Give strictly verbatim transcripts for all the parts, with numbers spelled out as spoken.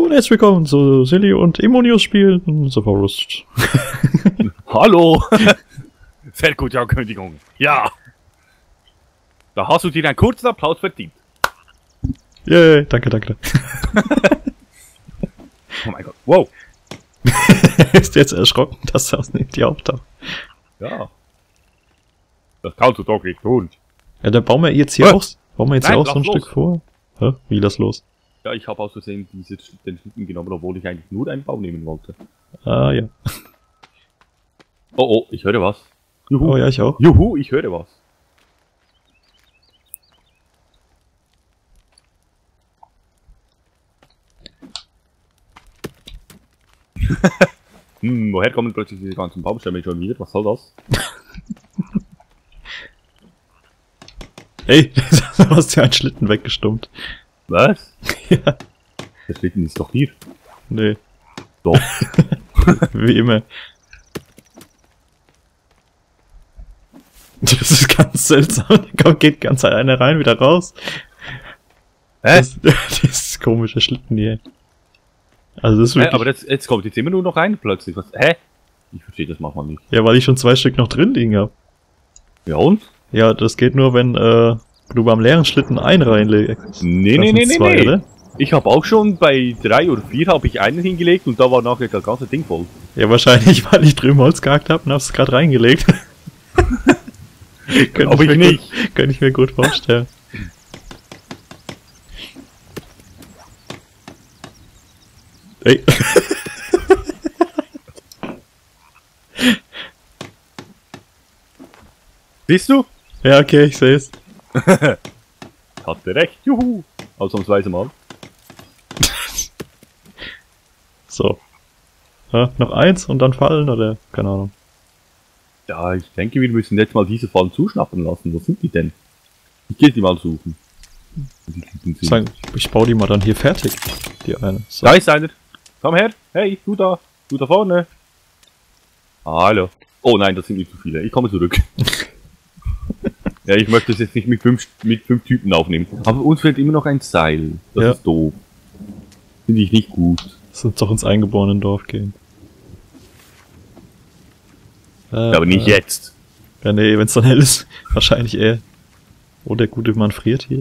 und herzlich willkommen zu Silly und Immonius spielen The Forest. Hallo! Sehr gute Ankündigung. Ja! Da hast du dir einen kurzen Applaus verdient. Yay, danke, danke. Oh mein Gott, wow! Ist jetzt erschrocken, dass das nicht die auftaucht. Ja. Das kannst du doch nicht tun. Ja, dann bauen wir jetzt hier Was? auch, bauen wir jetzt Nein, hier auch lass so ein los. Stück vor. Hä? Wie, lass los? Ja, ich habe aus Versehen diese, den Schlitten genommen, obwohl ich eigentlich nur einen Baum nehmen wollte. Ah, ja. Oh, oh, ich höre was. Juhu. Oh ja, ich auch. Juhu, ich höre was. hm, woher kommen plötzlich diese ganzen Baumstämme schon wieder? Was soll das? Ey, du hast ja einen Schlitten weggestummt. Was? Ja. Der Schlitten ist doch hier. Nee, Doch. wie immer. Das ist ganz seltsam. Da geht ganz einer rein, wieder raus. Hä? Das, das ist komische Schlitten hier. Also das ist Hä, wirklich... aber das, jetzt kommt jetzt immer nur noch rein plötzlich. Was? Hä? Ich verstehe das manchmal nicht. Ja, weil ich schon zwei Stück noch drin liegen habe. Ja und? Ja, das geht nur, wenn äh, du beim leeren Schlitten einen reinlegst. Nee, Das nee, sind nee, nee, zwei, nee. oder? Ich habe auch schon bei drei oder vier habe ich einen hingelegt und da war nachher das ganze Ding voll. Ja, wahrscheinlich, weil ich drüben Holz gehackt habe und hab's gerade reingelegt. Könnte Aber ich mir nicht. Gut, könnte ich mir gut vorstellen. Ey. Siehst du? Ja, okay, ich seh's. Hatte recht, juhu. Ausnahmsweise mal. So. Ja, noch eins und dann fallen, oder? Keine Ahnung. Ja, ich denke, wir müssen jetzt mal diese Fallen zuschnappen lassen. Wo sind die denn? Ich gehe die mal suchen. Die sind- Sagen, ich baue die mal dann hier fertig. Die eine. So. Da ist einer. Komm her. Hey, du da. Du da vorne. Hallo. Oh nein, das sind nicht zu viele. Ich komme zurück. Ja, ich möchte das jetzt nicht mit fünf, mit fünf Typen aufnehmen. Aber uns fehlt immer noch ein Seil. Das Ja. ist doof. Finde ich nicht gut. Lass uns doch ins eingeborenen Dorf gehen. Äh, Ja, aber nicht äh, jetzt. Ja, nee, wenn's dann hell ist. Wahrscheinlich eher. Oh, der gute Mann friert hier.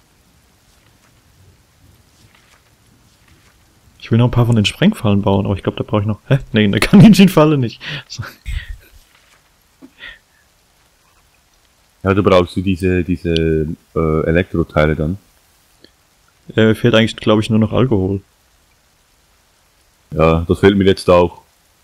Ich will noch ein paar von den Sprengfallen bauen, aber ich glaube, da brauche ich noch... Hä? Nee, eine Kaninchenfalle nicht. So. Ja, da brauchst du diese, diese äh, Elektroteile dann. Ja, mir fehlt eigentlich, glaube ich, nur noch Alkohol. Ja, das fehlt mir jetzt auch.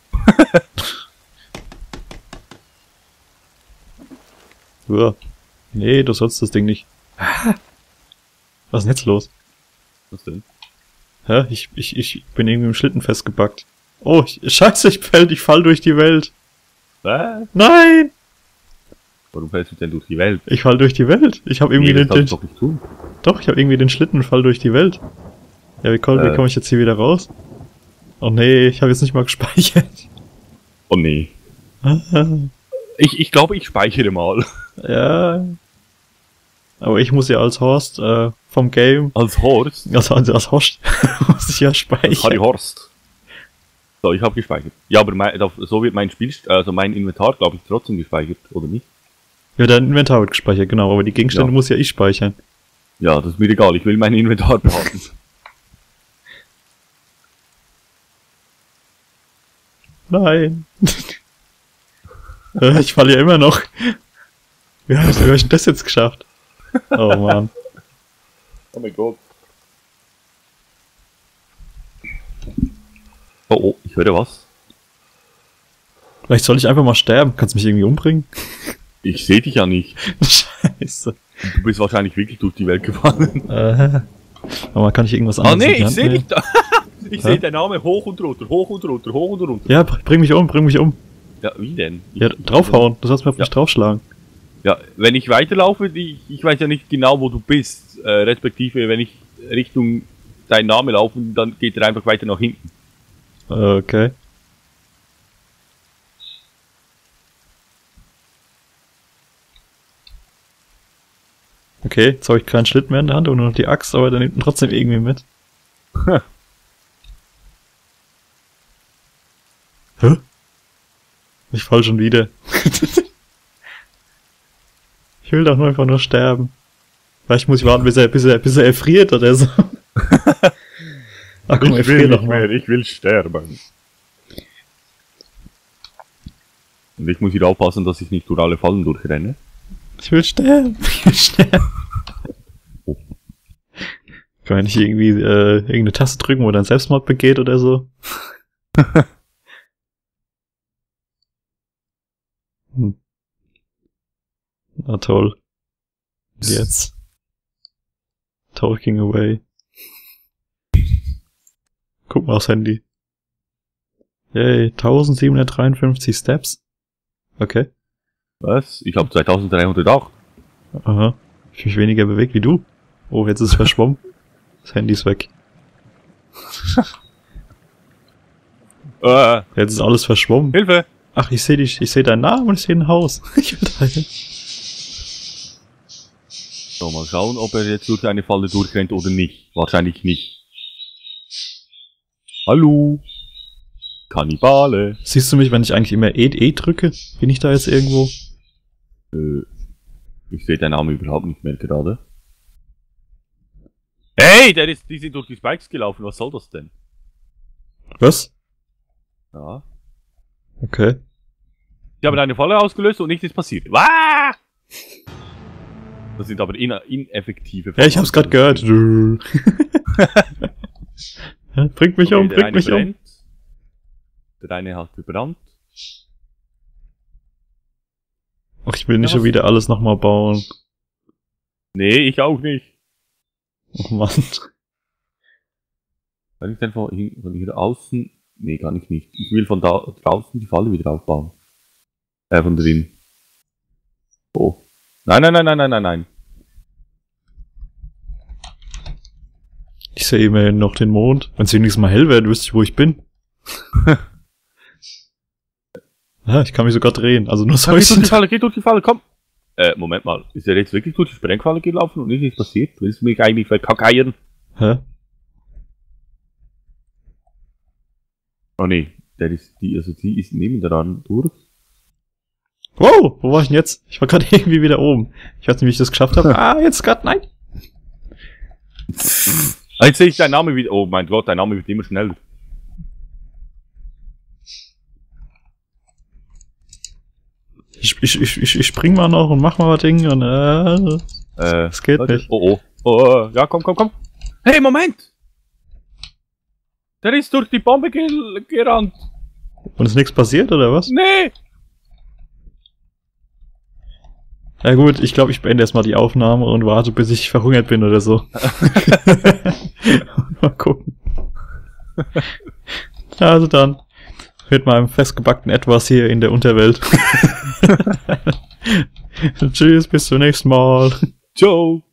Ja. Nee, du sollst das Ding nicht. Was ist denn jetzt los? Was denn? Hä? Ich, ich, ich bin irgendwie im Schlitten festgebackt. Oh, ich, scheiße, ich fall, ich fall durch die Welt. Äh? Nein! Warum fällst du denn durch die Welt? Ich fall durch die Welt. Ich habe irgendwie Nee, den, das den darfst du doch nicht tun. Doch, ich habe irgendwie den Schlittenfall durch die Welt. Ja, wie komme Äh. komm ich jetzt hier wieder raus? Oh nee, ich habe jetzt nicht mal gespeichert. Oh nee. Ich, ich glaube, ich speichere mal. Ja. Aber ich muss ja als Horst äh, vom Game, Als Horst. also als, als Horst, muss ich ja Als Harry speichern. Horst. So, ich habe gespeichert. Ja, aber mein, da- so wird mein Spiel, also mein Inventar, glaube ich, trotzdem gespeichert, oder nicht? Ja, dein Inventar wird gespeichert, genau, aber die Gegenstände Ja. muss ja ich speichern. Ja, das ist mir egal. Ich will mein Inventar behalten. Nein. Äh, ich falle ja immer noch. Wie habe ich, wie hab ich denn das jetzt geschafft? Oh Mann. Oh mein Gott. Oh, oh, ich höre was. Vielleicht soll ich einfach mal sterben. Kannst du mich irgendwie umbringen? Ich sehe dich ja nicht. Scheiße. Du bist wahrscheinlich wirklich durch die Welt gefahren. Äh, aber kann ich irgendwas Ah anderes in nee, die ich Hand sehe nehmen? dich da. Ich Hä? sehe deinen Namen hoch und runter, hoch und runter, hoch und runter. Ja, br- bring mich um, bring mich um. Ja, wie denn? Ich, Ja, draufhauen. Du sollst mir auf Ja. mich draufschlagen. Ja, wenn ich weiterlaufe, ich, ich weiß ja nicht genau, wo du bist. Äh, respektive, wenn ich Richtung deinen Namen laufe, dann geht er einfach weiter nach hinten. Okay. Okay, jetzt habe ich keinen Schlitten mehr in der Hand und nur noch die Axt, aber der nimmt ihn trotzdem irgendwie mit. Hä? Ich fall schon wieder. Ich will doch nur einfach nur sterben. Vielleicht muss ich warten, bis er, bis er, bis er erfriert oder so. Ach komm, ich will nicht mehr, ich will sterben. Und ich muss wieder aufpassen, dass ich nicht durch alle Fallen durchrenne. Ich will sterben, ich will sterben. Oh. Kann man nicht irgendwie äh, irgendeine Taste drücken, wo er dann Selbstmord begeht oder so? hm. Na toll. Jetzt. Talking away. Guck mal aufs Handy. Yay, eintausendsiebenhundertdreiundfünfzig Steps. Okay. Was? Ich habe zweitausenddreihundert auch. Aha. Ich mich weniger bewegt wie du. Oh, jetzt ist es verschwommen. Das Handy ist weg. äh, Jetzt ist alles verschwommen. Hilfe! Ach, ich sehe dich, ich sehe deinen Namen und ich sehe ein Haus. Ich will dahin. So, mal schauen, ob er jetzt durch eine Falle durchrennt oder nicht. Wahrscheinlich nicht. Hallo? Kannibale. Siehst du mich, wenn ich eigentlich immer E, E drücke? Bin ich da jetzt irgendwo? Äh, ich sehe deinen Namen überhaupt nicht mehr gerade. Hey, der ist, die sind durch die Spikes gelaufen, was soll das denn? Was? Ja. Okay. Die haben eine Falle ausgelöst und nichts ist passiert. Wah! Das sind aber in, ineffektive Fallen. Ja, ich hab's gerade gehört. Ja, bringt mich okay, um, bringt mich brennt. um. Der eine hat gebrannt. Ach, ich will nicht ja, schon wieder alles nochmal bauen. Nee, ich auch nicht. Oh Mann. Kann ich denn von hier, von hier außen... Nee, kann ich nicht. Ich will von da draußen die Falle wieder aufbauen. Äh, von drin. Oh. Nein, nein, nein, nein, nein, nein, nein. Ich sehe immerhin noch den Mond. Wenn es wenigstens mal hell wäre, wüsste ich, wo ich bin. Ja, ich kann mich sogar drehen. Also nur so. Geh durch die Falle, geh durch die Falle, komm! Äh, Moment mal. Ist er jetzt wirklich durch die Sprengfalle gelaufen und nichts passiert? Willst du mich eigentlich verkackeiern? Hä? Oh nee, der ist, die, also die ist neben daran durch. Wow, wo war ich denn jetzt? Ich war gerade irgendwie wieder oben. Ich weiß nicht, wie ich das geschafft habe. Ah, jetzt gerade, nein. Jetzt sehe ich deinen Namen wieder. Oh mein Gott, dein Name wird immer schneller. Ich, ich, ich, ich spring mal noch und mach mal was Ding und äh. Äh, es geht Leute. nicht. Oh, oh. Oh, ja, komm, komm, komm. Hey, Moment! Der ist durch die Bombe ge gerannt. Und ist nichts passiert, oder was? Nee! Ja gut, ich glaube, ich beende erstmal die Aufnahme und warte, bis ich verhungert bin oder so. Mal gucken. Also dann. Mit meinem festgebackten Etwas hier in der Unterwelt. Tschüss, bis zum nächsten Mal. Ciao!